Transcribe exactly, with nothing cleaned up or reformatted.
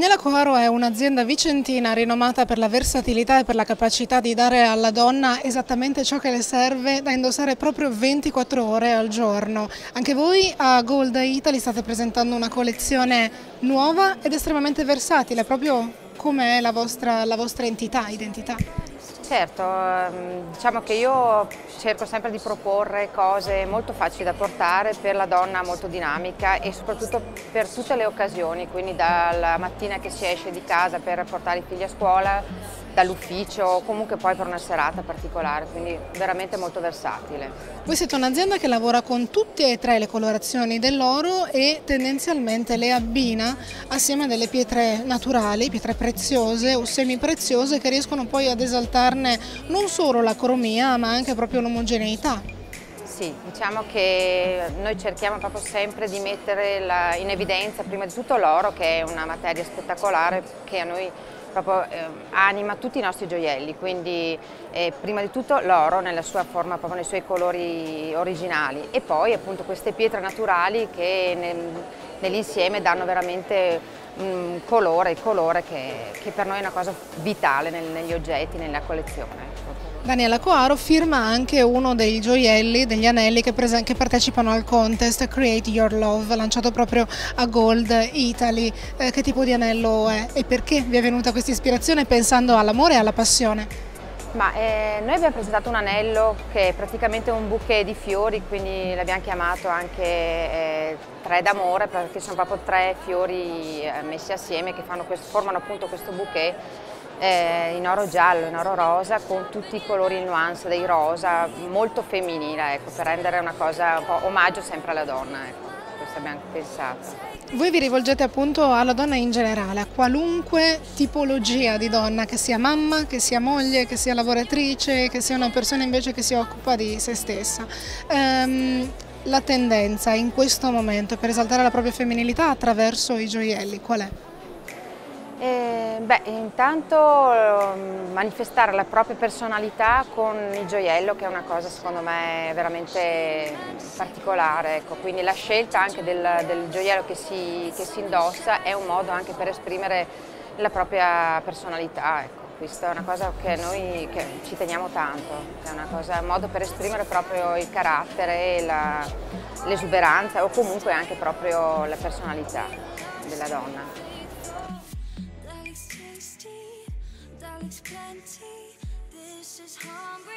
Daniela Coaro è un'azienda vicentina rinomata per la versatilità e per la capacità di dare alla donna esattamente ciò che le serve da indossare proprio ventiquattro ore al giorno. Anche voi a Gold Italy state presentando una collezione nuova ed estremamente versatile, proprio come è la vostra, la vostra entità, identità. Certo, ehm, diciamo che io cerco sempre di proporre cose molto facili da portare per la donna molto dinamica e soprattutto per tutte le occasioni, quindi dalla mattina che si esce di casa per portare i figli a scuola, dall'ufficio o comunque poi per una serata particolare, quindi veramente molto versatile. Voi siete un'azienda che lavora con tutte e tre le colorazioni dell'oro e tendenzialmente le abbina assieme a delle pietre naturali, pietre preziose o semipreziose che riescono poi ad esaltarne non solo la cromia ma anche proprio l'omogeneità. Sì, diciamo che noi cerchiamo proprio sempre di mettere la, in evidenza prima di tutto l'oro, che è una materia spettacolare che a noi proprio eh, anima tutti i nostri gioielli, quindi eh, prima di tutto l'oro nella sua forma, proprio nei suoi colori originali, e poi appunto queste pietre naturali che nel, nell'insieme danno veramente un colore, il colore che, che per noi è una cosa vitale nel, negli oggetti, nella collezione. Daniela Coaro firma anche uno dei gioielli, degli anelli che, che partecipano al contest Create Your Love, lanciato proprio a Gold Italy. Eh, che tipo di anello è e perché vi è venuta questa ispirazione pensando all'amore e alla passione? Ma, eh, noi abbiamo presentato un anello che è praticamente un bouquet di fiori, quindi l'abbiamo chiamato anche eh, tre d'amore, perché sono proprio tre fiori eh, messi assieme che fanno questo, formano appunto questo bouquet. Eh, in oro giallo, in oro rosa, con tutti i colori in nuance dei rosa, molto femminile, ecco, per rendere una cosa un po' omaggio sempre alla donna, ecco, questo abbiamo pensato. Voi vi rivolgete appunto alla donna in generale, a qualunque tipologia di donna, che sia mamma, che sia moglie, che sia lavoratrice, che sia una persona invece che si occupa di se stessa. Ehm, la tendenza in questo momento per esaltare la propria femminilità attraverso i gioielli, qual è? Eh, beh, intanto eh, manifestare la propria personalità con il gioiello, che è una cosa secondo me veramente particolare, ecco. Quindi la scelta anche del, del gioiello che si, che si indossa è un modo anche per esprimere la propria personalità, ecco. Questa è una cosa che noi che ci teniamo tanto, è una cosa, un modo per esprimere proprio il carattere, l'esuberanza o comunque anche proprio la personalità della donna. Plenty, that looks plenty. This is hungry.